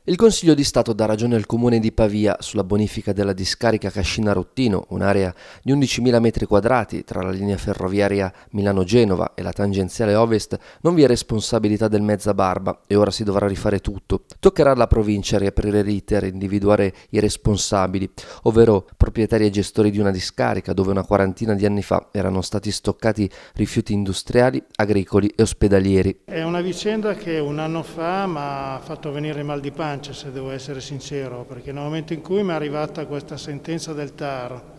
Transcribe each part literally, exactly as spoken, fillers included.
Il Consiglio di Stato dà ragione al Comune di Pavia sulla bonifica della discarica Cascina-Rottino, un'area di undicimila metri quadrati tra la linea ferroviaria Milano-Genova e la tangenziale ovest. Non vi è responsabilità del Mezzabarba e ora si dovrà rifare tutto. Toccherà alla provincia riaprire l'iter e individuare i responsabili, ovvero proprietari e gestori di una discarica dove una quarantina di anni fa erano stati stoccati rifiuti industriali, agricoli e ospedalieri. È una vicenda che un anno fa mi ha fatto venire mal di pancia, se devo essere sincero, perché nel momento in cui mi è arrivata questa sentenza del T A R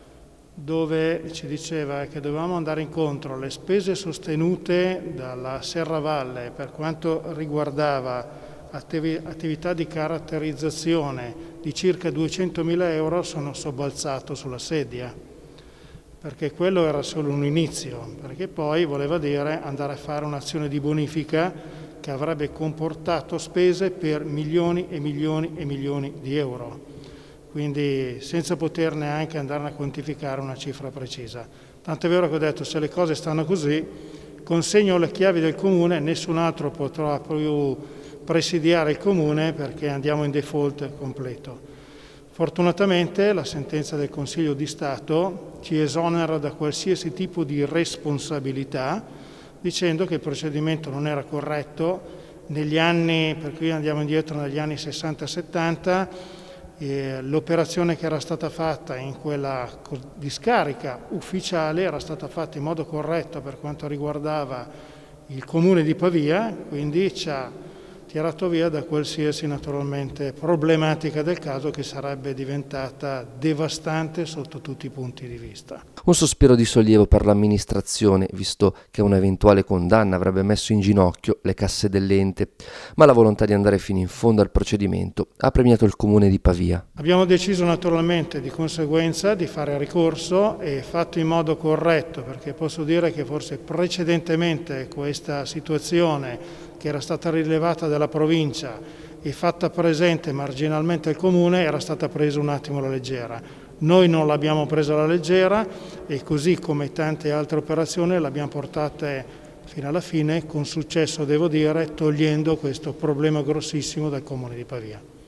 dove ci diceva che dovevamo andare incontro alle spese sostenute dalla Serravalle per quanto riguardava attività di caratterizzazione di circa duecentomila euro, sono sobbalzato sulla sedia, perché quello era solo un inizio, perché poi voleva dire andare a fare un'azione di bonifica che avrebbe comportato spese per milioni e milioni e milioni di euro, quindi senza poter neanche andare a quantificare una cifra precisa. Tant'è vero che ho detto, se le cose stanno così, consegno le chiavi del comune, nessun altro potrà più presidiare il comune perché andiamo in default completo. Fortunatamente la sentenza del Consiglio di Stato ci esonera da qualsiasi tipo di responsabilità, dicendo che il procedimento non era corretto. Negli anni, per cui andiamo indietro negli anni sessanta settanta, eh, l'operazione che era stata fatta in quella discarica ufficiale era stata fatta in modo corretto per quanto riguardava il comune di Pavia, quindi ci ha tirato via da qualsiasi naturalmente problematica del caso che sarebbe diventata devastante sotto tutti i punti di vista. Un sospiro di sollievo per l'amministrazione, visto che un'eventuale condanna avrebbe messo in ginocchio le casse dell'ente, ma la volontà di andare fino in fondo al procedimento ha premiato il comune di Pavia. Abbiamo deciso naturalmente di conseguenza di fare ricorso e fatto in modo corretto, perché posso dire che forse precedentemente questa situazione che era stata rilevata dalla provincia e fatta presente marginalmente al comune era stata presa un attimo alla leggera. Noi non l'abbiamo presa alla leggera e così come tante altre operazioni l'abbiamo portate fino alla fine con successo, devo dire, togliendo questo problema grossissimo dal comune di Pavia.